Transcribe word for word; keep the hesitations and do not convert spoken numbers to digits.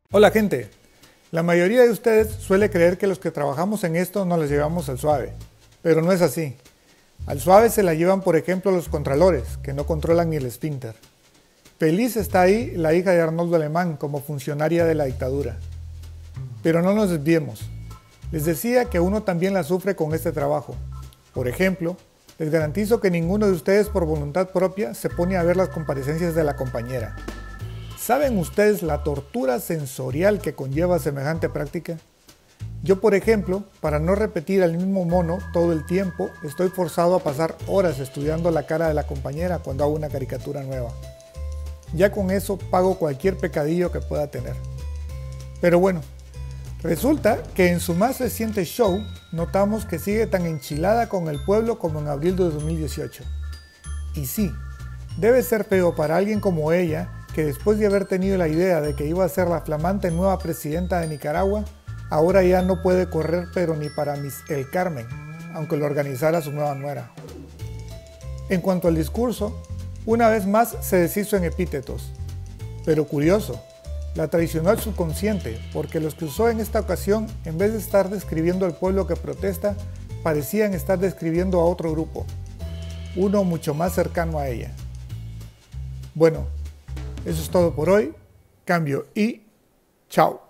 Hola gente, la mayoría de ustedes suele creer que los que trabajamos en esto nos las llevamos al suave, pero no es así. Al suave se la llevan por ejemplo los contralores, que no controlan ni el esfínter. Feliz está ahí la hija de Arnoldo Alemán como funcionaria de la dictadura. Pero no nos desviemos. Les decía que uno también la sufre con este trabajo. Por ejemplo, les garantizo que ninguno de ustedes por voluntad propia se pone a ver las comparecencias de la compañera. ¿Saben ustedes la tortura sensorial que conlleva semejante práctica? Yo, por ejemplo, para no repetir al mismo mono todo el tiempo, estoy forzado a pasar horas estudiando la cara de la compañera cuando hago una caricatura nueva. Ya con eso pago cualquier pecadillo que pueda tener. Pero bueno, resulta que en su más reciente show notamos que sigue tan enchilada con el pueblo como en abril de dos mil dieciocho. Y sí, debe ser feo para alguien como ella, que después de haber tenido la idea de que iba a ser la flamante nueva presidenta de Nicaragua, ahora ya no puede correr pero ni para Miss El Carmen, aunque lo organizara su nueva nuera. En cuanto al discurso, una vez más se deshizo en epítetos. Pero curioso, la traicionó al subconsciente, porque los que usó en esta ocasión, en vez de estar describiendo al pueblo que protesta, parecían estar describiendo a otro grupo, uno mucho más cercano a ella. Bueno, eso es todo por hoy. Cambio y chao.